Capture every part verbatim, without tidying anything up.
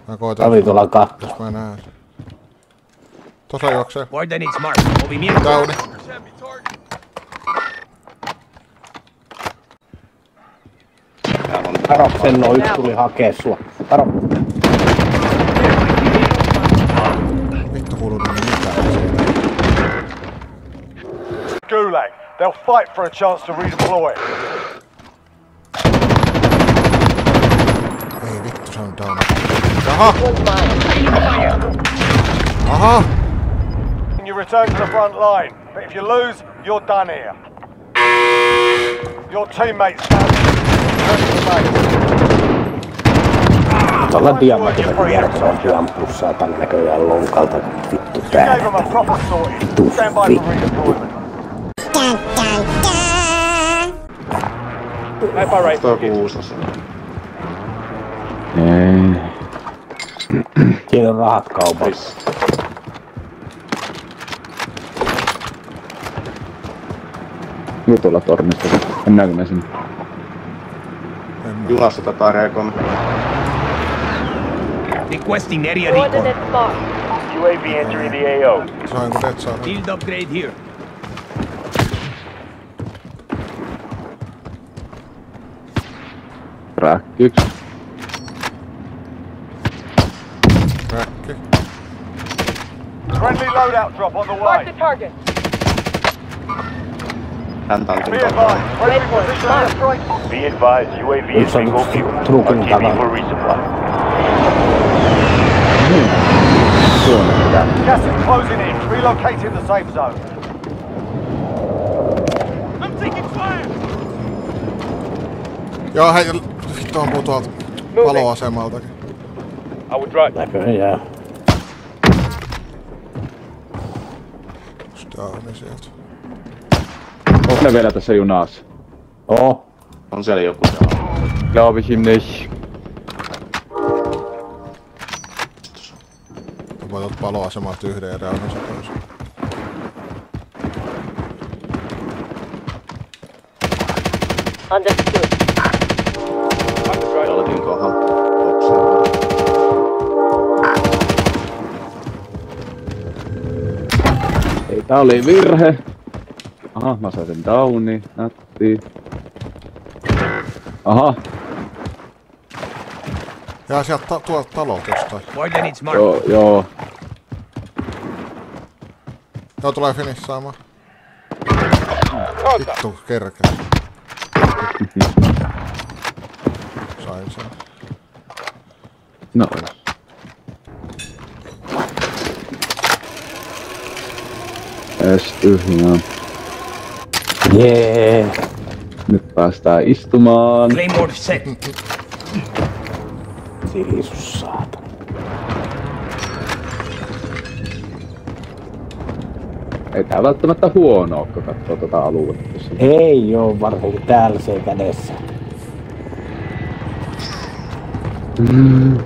Mä koitan. Ravi tuolla katto. Jos mä näen. Tossa juoksee. Downi. Varo, Senno yksi tuli hakee sua. Varo. Vittu kuuluu niin mitään siitä. Gulag. They'll fight for a chance to redeploy. Ei vittu, se on down. Aha! Aha! You return to the front line, but if you lose, you're done here. Your teammates stand. Tuolla diamantilla vieressä on ampuu saatan näköjään lonkalta. Vittu tää. Tuffi. Toi kuusossa. Ei. Siinä on rahat kaupassa. Jutulla tornista. Mennäänkö me sinne? Junassa tätä rekon. Requesting area recon. U A V entering the A O. Saanko Dead saa? Field upgrade here. Crack yksi. Räkki. Friendly loadout drop on the way. Mark the target. Häntä on Be advised, friendly position airstrike. Be advised, U A V is being overviewed. Trukin takana. for resupply. Suomessa. Gas is closing in. Relocating the safe zone. I'm taking fire. Joo, hei, vittu ampuu tuolta paloasemaltakin. I would drive. Näköjään. Downi sieltä. Onko ne vielä tässä junassa? Oo. On siellä joku siellä. Glaube ich ihm nicht. Mä voin tuolta paloasemalta yhden ja reunansa pois. Understood. Jalkin kohdalla. Boksia. Ei, tää oli virhe. Aha, mä sain sen downi. Nätti. Aha. Jaa, sieltä ta tuolta talolta jostain. Coordinates marked. Joo, joo. Joo, tulee finissaamaan. Vittu, kerke. Sain sen. No. Es tyhjää. Jee. Nyt päästään istumaan. Claymore set. Siisus saatan. Ei tää välttämättä huonoa, kun katsoo tota aluetta. Ei oo varsinkin täällä se kädessä. Mm.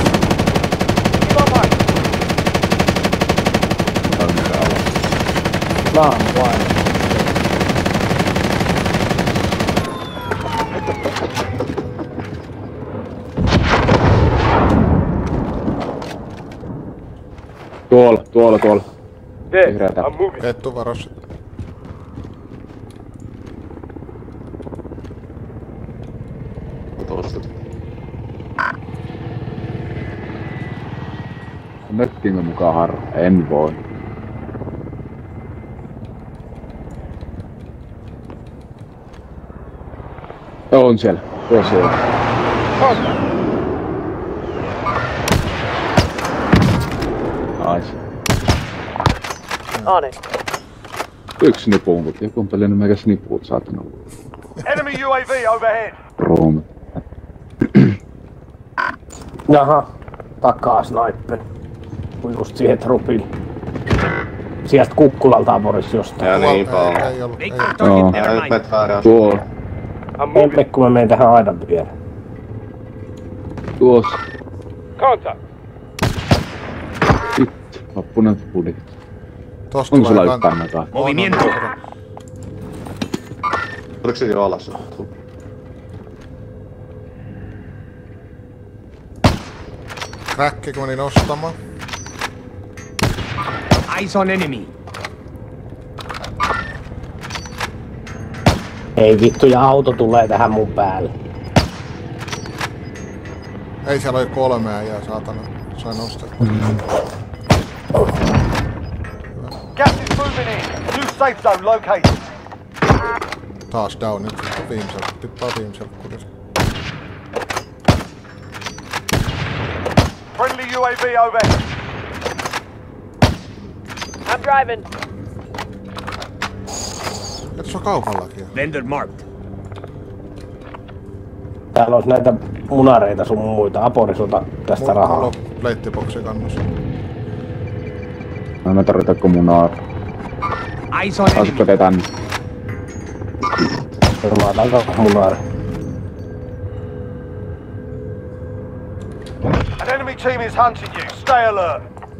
Naan vain. Tuolla, tuolla, tuolla. Vihreätä. Kettu varos. Tosta. Mökkiinkö mukaan harra? En voi. On siellä. Tuossa siellä. Nice. On it. Yksi nipunkut. Joku on pelannut meikä snippuut saatana. Enemy U A V overhead. Roomi. Jaha. Takaa sniperi. Kun just siihen trupille. Sieltä kukkulalta Boris jostain. Ja niin Ei, paljon. ei ollut. Ei. Make Joo. target, never Nyt mind. menet väärään. Tuolla. Empe kun mä menen tähän aidan viereen. Tuossa. Contact. Vittu. Loppunen pudi. Tosta Onko tulee sulla kanta. yhtään näkaa? Movimiento. Oliko se jo alas? Crackki kun menin ostamaan. Eyes on enemy. Ei vittu, ja auto tulee tähän mun päälle. Ei siellä oli kolme äijää, saatana. Sain ostaa. Gas is moving in. New safe zone located. Taas down nyt. Viimsellä. Tippaa viimsellä kudessa. Friendly U A V overhead. I'm driving. Et se on kaupallakin. Vendor marked. Täällä olisi näitä munareita sun muita. Apori, sulta tästä Mulla rahaa. on pleittiboksi kannossa. No me tarvitaan kommunaa. Eyes on Asukko enemy. te tänne. Laataanko munare? An enemy team is hunting you. Stay alert.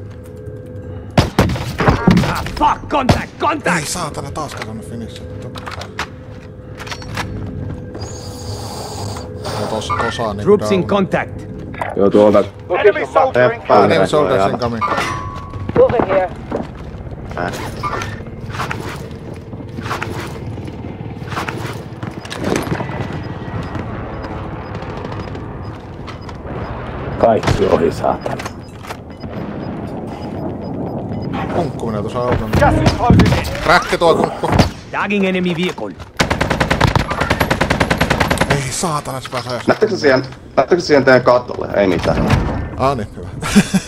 Ah, fuck! Contact! Ei Contact! saatana, taas kasannut finissettä. Ja tos, tossa on niinku Troops in down. contact. Joo tuolta. Enemy soldier Yep, incoming. Enemy Joo, soldiers joo. incoming. Moving here. Äh. Kaikki ohi, saatana. Kunkkuminen tuossa auton. Gas is closing in. Räkki tuo kunkku. Tagging enemy vehicle. Ei saatana, se pääs ajassa. Näettekö siihen, näettekö siihen teidän katolle? Ei mitään. Ah niin, hyvä.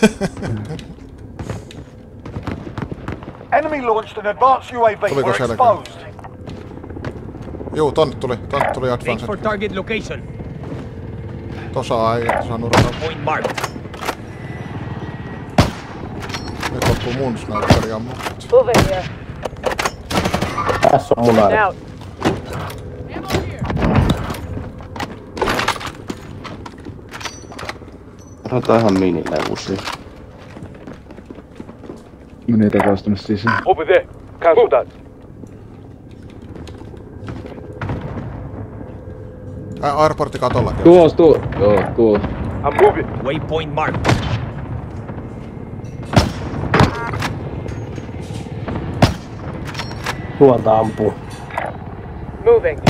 Enemy launched an advanced U A V. Tuliko We're sielläkin? exposed. Juu, tonne tuli, tonne tuli Wait advance. for target location. Tossa ai, tossa nurkalla. Point marked. Nyt loppuu mun sniperi ammu. Moving here. Tässä on munare. Out. Otetaan ihan minileusia. Meni takas tonne sisään. Over there. Cancel that. Ää, airportti katollakin. Tuos, tuo. Joo, tuo. I'm moving. Waypoint marked. Tuolta ampuu. Moving.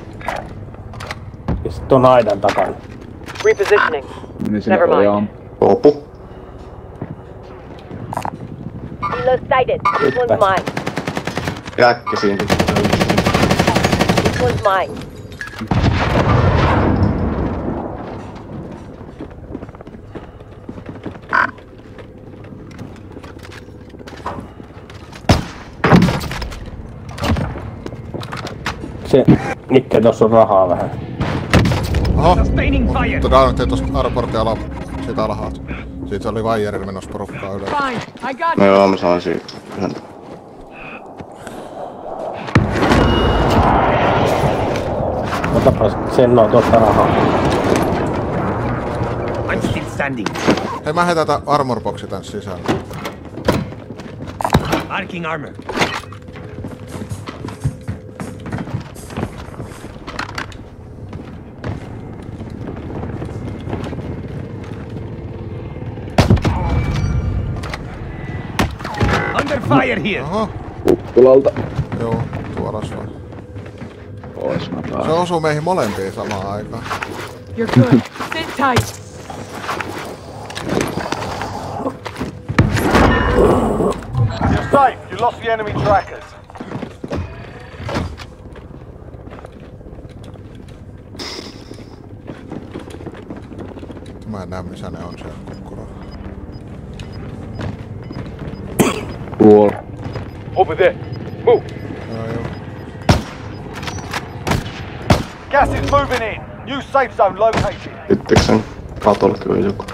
Ja sit on aidan takana. Repositioning. Meni sinne Never mind. ojaan. Lopu. Helo sighted. This one's mine. Jääkki siinä. This one's mine. Se, Nikke, tossa on rahaa vähän. Oho, Sustaining fire. mutta downattiin tosta airportin ala, siitä alhaalta. Siitä oli vaijerilla menossa porukkaa ylös. Fine. I got No joo, mä saan siitä yhden. Otapas sen on tosta rahaa. I'm still standing. Hei, mä heitän tän armor boxi tän sisään. Marking armor. Under fire here. Oho, Kukkulalta. joo, tuolla se on. Pois mä Se taas. osuu meihin molempiin samaan aikaan. You're good. Sit tight. You're safe. You lost the enemy trackers. Mä en näe missä ne on siellä kukkuralla. Tuolla. Over there. Move. Joo, joo. Gas is moving in. New safe zone located. Tyttikö sen katolle kyllä joku?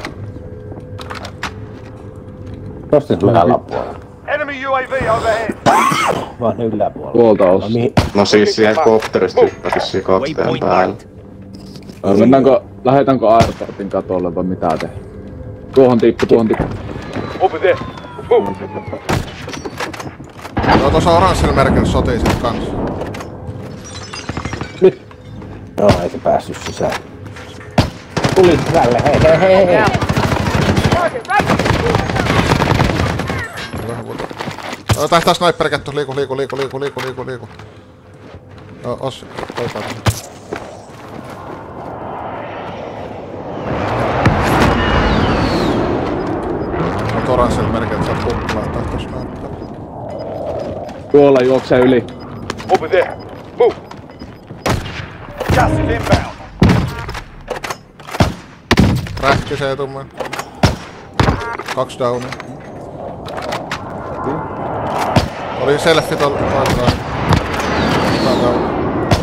Nostis me alapuolella. Enemy U A V overhead. Vaan yläpuolella. Tuolta No, ossa. mihin? No siis siihen kopterista hyppäsis siihen kaksteen Waypoint päälle. marked. Ö, Mennäänkö, lähetäänkö airportin katolle vai mitä te? Tuohon tippu, tuohon tippu. Over there. Move. Joo, tuossa oranssilla merkillä sotii sit kans. Nyt. Joo, ei se päässyt sisään. Tuli sisälle, hei hei hei hei. No, tähtää sniperikettu, liiku, liiku, liiku, liiku, liiku, liiku, liiku. Joo, Ossi, koitaa tähän. On toranssilla merkki, että sä oot kuppi laittaa tossa sniper. Tuolla juoksee yli. Over there. Move. Gas is inbound. Rähkisee tummen. Kaksi downia. Oli selfie tuolla toisella. Tää down.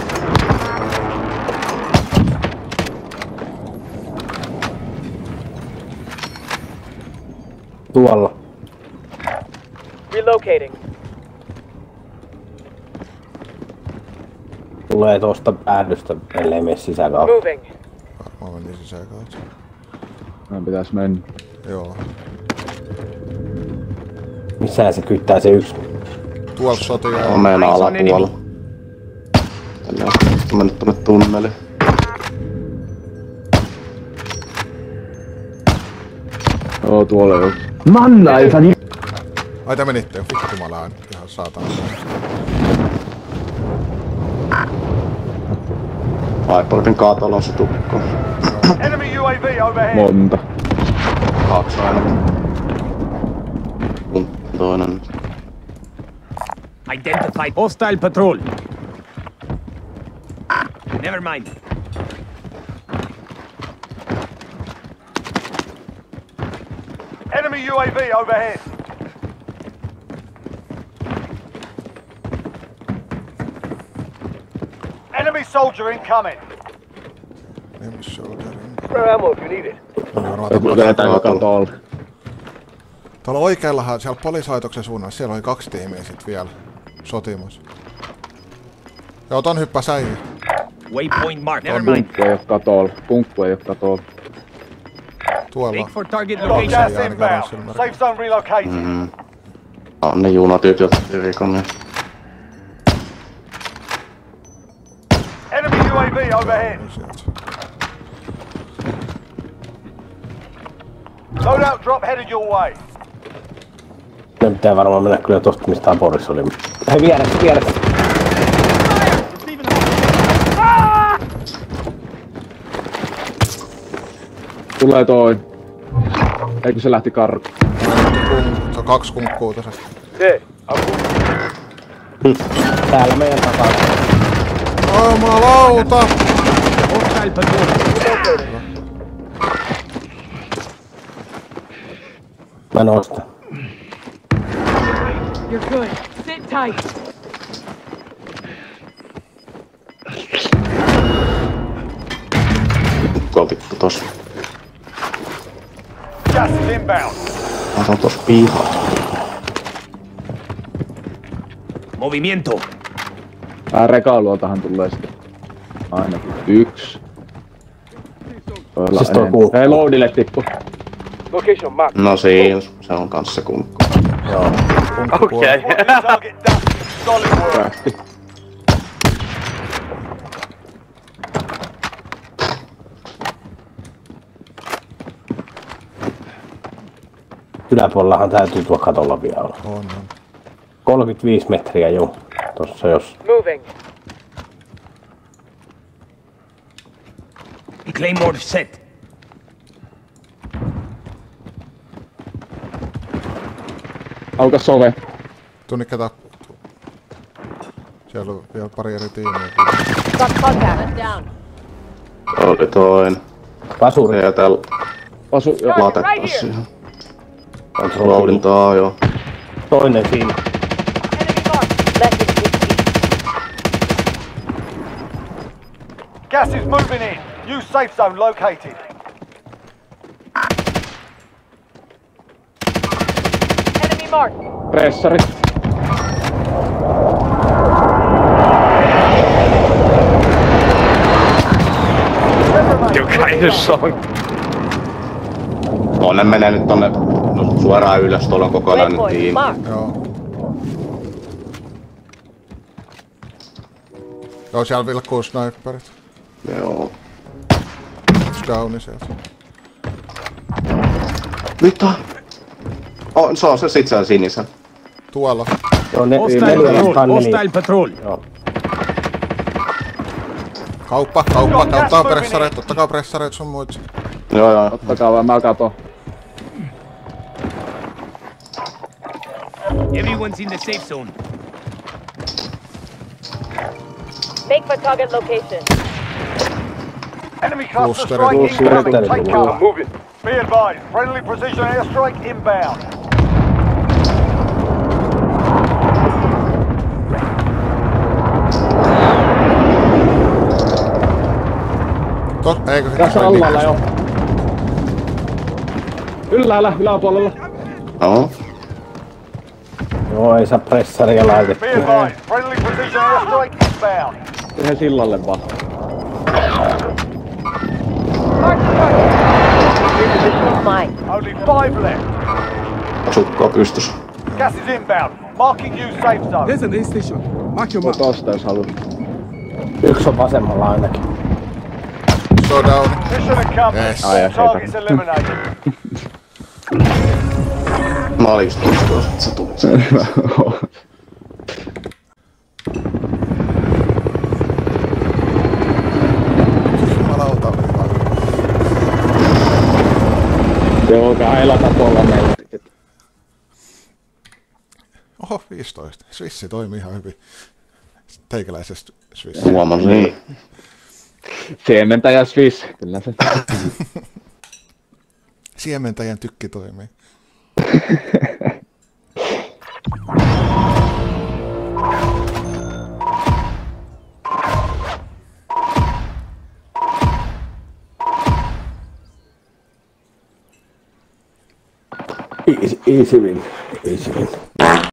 Tuolla. Relocating. Tulee tuosta päädystä, ellei mene sisään kautta. Moving. Varmaan meni sisään kautta. Meidän pitäis mennä. Joo. Missään se kyttää se yksi. Tuolla sotia. On meidän alapuolella. Tällä on mennyt tonne tunneliin. Joo, tuolla jo. Manna, ei sani. Ai te menitte jo, vittu mä lähen. Ihan saatana. Vipertin kaatolla on se tukko. Enemy U A V overhead. Monta. Kaksi ainakin. Kun toinen. Identified hostile patrol. Never mind. Enemy U A V overhead. Enemy soldier incoming. Enemy soldier. Spare ammo if you need it. Vedetään joka tuolla. Tuolla oikeallahan, siellä poliisilaitoksen suunnalla, siellä oli kaksi tiimiä sit vielä sotimassa. Joo, ton hyppää säihin. Waypoint mark. Never mind. Punkku ei oo katolla. Punkku ei oo katolla. Tuolla. Take for target Got location. gas Yeah, I got it. inbound. Safe zone relocated. Mm. On ne junatyyt, jotka rikon niin. Enemy U A V overhead. Loadout drop headed your way. Ne pitää varmaan mennä kyllä tosta, mistä Aporissa oli. Hei, vieressä, vieressä. Tulee toi. Eikö se lähti karkuun? Se on kaksi kunkkuu tässä. There. Täällä meidän takana. Jumalauta! Hostile patrol. Mä nostan. You're good. Sit tight. Tukko vittu tossa. Gas is inbound. Mä sanon tossa pihalla. Movimiento. Tää rekaluotahan tulee sitten. Ainakin yksi. Toilla Siis toi en- kuukku. Hei, loadille tippu. Location marked. No siinä, se on kanssa se kunkku. Joo. Okay. Target down. Solid work. Rähti. Yläpuolellahan täytyy tuo katolla vielä olla. On, on. kolmekymmentäviisi metriä jo. Tossa jos. Moving. Claymore set. Auka sove. Tunnikka tappuu. Siellä on vielä pari eri tiimiä. Got contact. Down. Oli toinen. Pasuri. Ja täällä Asu, joo. latettu siihen. Loadintaa joo. Toinen siinä. Enemy marked. Less than fifty. Gas is moving in. New safe zone located. Enemy marked. Pressari. No ne menee nyt tonne no, suoraan ylös, tuolla on kokonainen Waypoint tiimi. marked. Joo. Joo, siellä vilkkuu sniperit. Joo. Yksi downi sieltä. Mitä? Oh, se on se sit siellä sinisellä. Tuolla. Joo, ne, Hostile neljä patrol. vastaan neljä. Hostile patrol. Joo. Kauppa, kauppa, käyttää pressareita, ottakaa pressareita sun muut. Joo joo. Ottakaa vaan, mä katon. Everyone's in the safe zone. Make for target location. Enemy cluster Cluster, strike cluster, incoming. cluster. Take cover. Moving. Be advised, friendly precision airstrike inbound. Tos, eikö se Tässä allalla jo. Ylhäällä, yläpuolella. Joo. Joo, ei saa pressaria Be laitettu. advised, friendly precision airstrike inbound. Siihen sillalle vaan. Position is mine. Only five left. Asukkaa pystys. Gas is inbound. Marking you safe zone. There's an aid station. Mark your Tuu mark. tosta jos haluat. Yksi on vasemmalla ainakin. So down. Mission accomplished. Yes. Ai, All ja targets eliminated. Mä olin just tuossa, että sä tulit. Jumalauta oli hyvä. Joo, kailata tuolla meillä. Oho, viisitoista. Swissi toimii ihan hyvin. Teikäläisestä Swissi. Huomasin. Siementäjä Swiss, kyllä se. Siementäjän tykki toimii. Easy, easy win. Easy win.